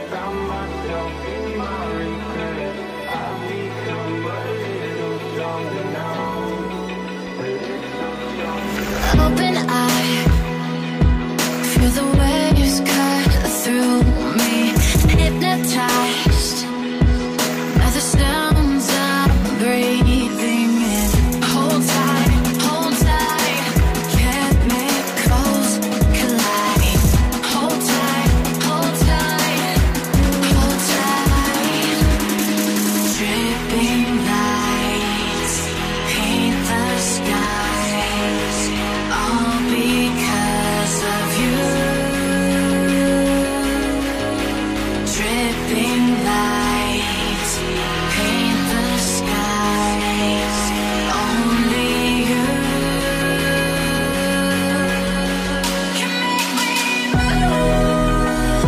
found myself in my regret. I've become a little stronger now. Open eye, feel the waves cut through me. Hypnotized by the sounds I'm breathing in. Hold tight, chemicals collide. Hold tight, hold tight, hold tight. Dripping lights paint the skies, all because of you. Dripping lights paint the skies, only you can make me move.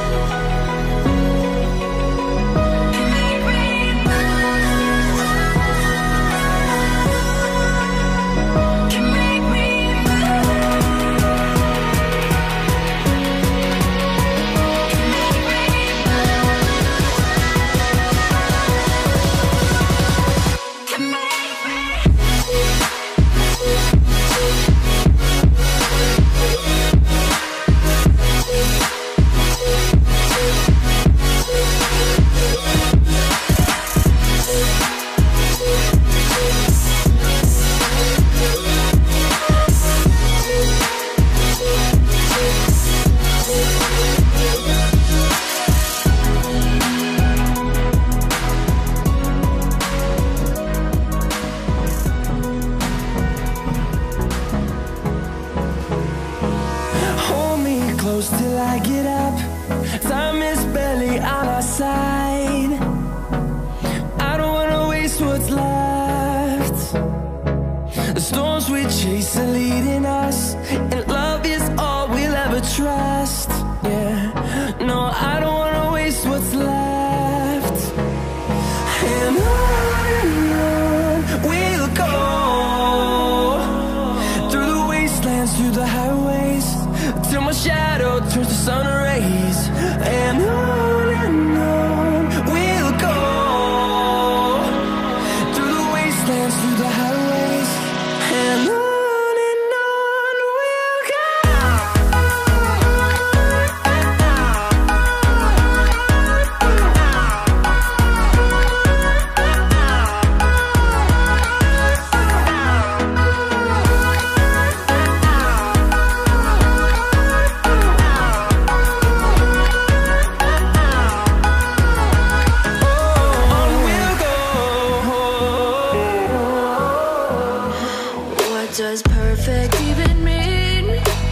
Can make me move. Can make me close till I get up. Time is barely on our side. I don't wanna waste what's left. The storms we chase are leading us, and love is all we'll ever trust. Yeah, no, I don't wanna waste what's left. And on we'll go, through the wastelands, through the highways, till my shadow turns to sun rays. And on we'll go, through the wastelands, through the highways, and on we'll go. Does perfect even mean?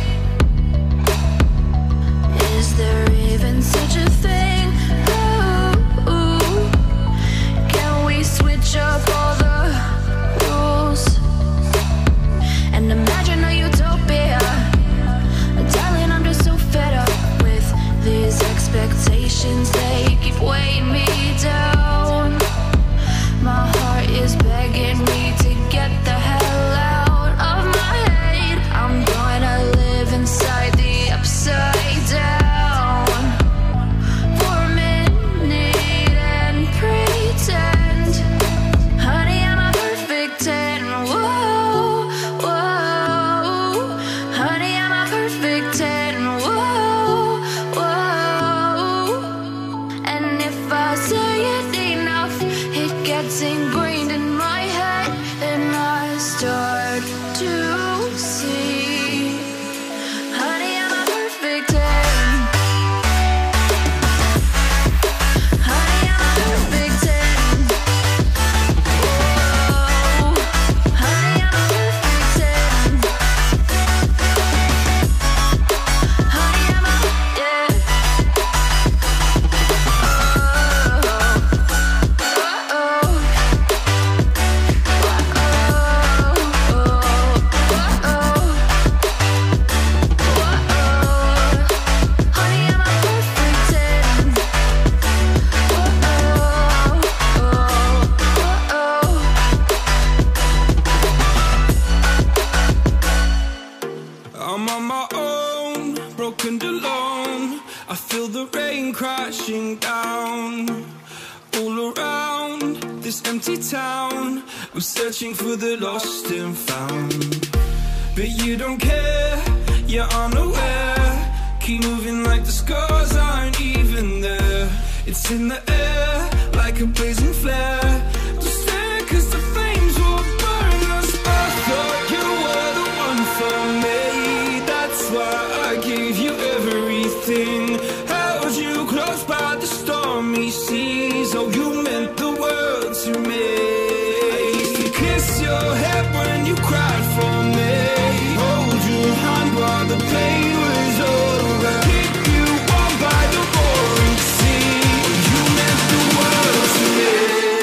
Is there even such a thing? Ooh, can we switch up all the rules and imagine a utopia? Darling, I'm just so fed up with these expectations. They keep weighing me down. My heart is begging me to get the hell out. I'm gonna live inside the upside down for a minute and pretend, honey, I'm a perfect 10. Whoa, whoa, honey, I'm a perfect 10. Whoa, whoa, and if I say crashing down all around this empty town. I'm searching for the lost and found, but you don't care, you're unaware. Keep moving like the scars aren't even there. It's in the air like a blazing flare. Just stare, cause the flames will burn us. I thought you were the one for me. That's why I gave you everything. Held you close by the stormy seas. Oh, you meant the world to me. I used to kiss your head when you cried for me. Hold your hand while the pain was over. Keep you warm by the roaring sea. You meant the world to me.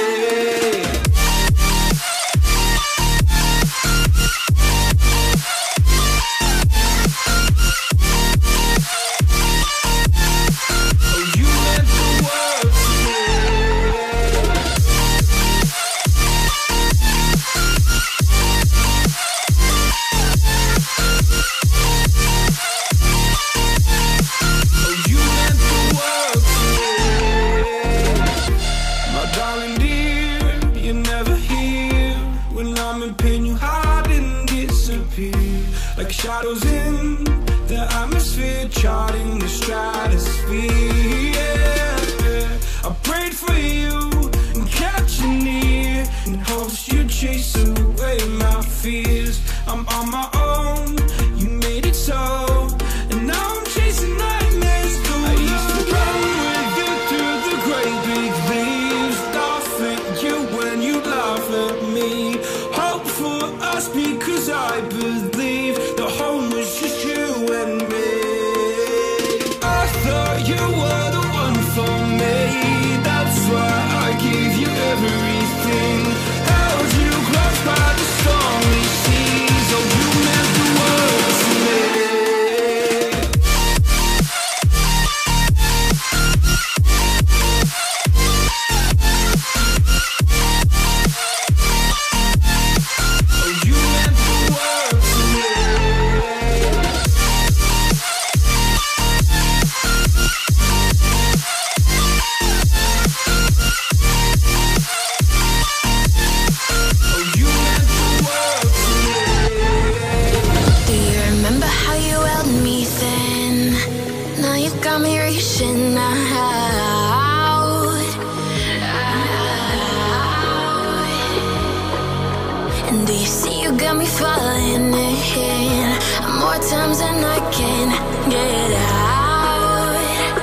Like shadows in the atmosphere, charting the stratosphere. Yeah. I prayed for you and kept you near in hopes you'd chase away my fears. I'm on my own, you made it so, and now I'm chasing nightmares through. I used to run with you through the great big leaves, laugh at you when you laugh at me. Hope for us because I believe the home was just you and me. I thought you were the one for me. That's why I gave you everything. Held you close by the stormy seas. Oh, you meant the world to me. Got me reaching out, and do you see you got me falling in more times than I can get out.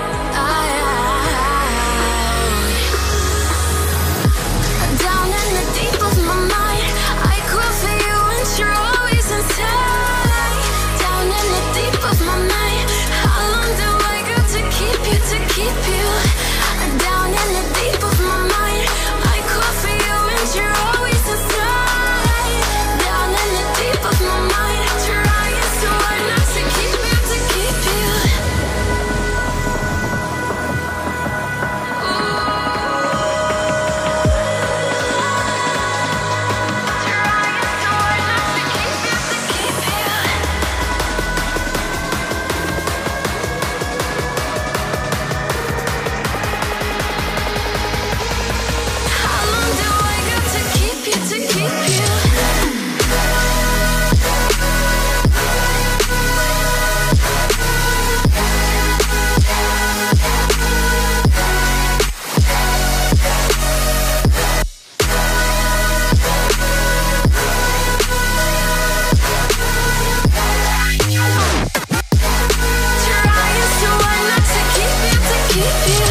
Down in the deep of my mind, I cry for you and you're always inside. Down in the deep of my mind, how long do I got to keep you, to keep you? Down in the deep of my mind, I cry for you and you're always inside. Down in the deep of my mind, trying so hard not to keep you, to keep you. Keep you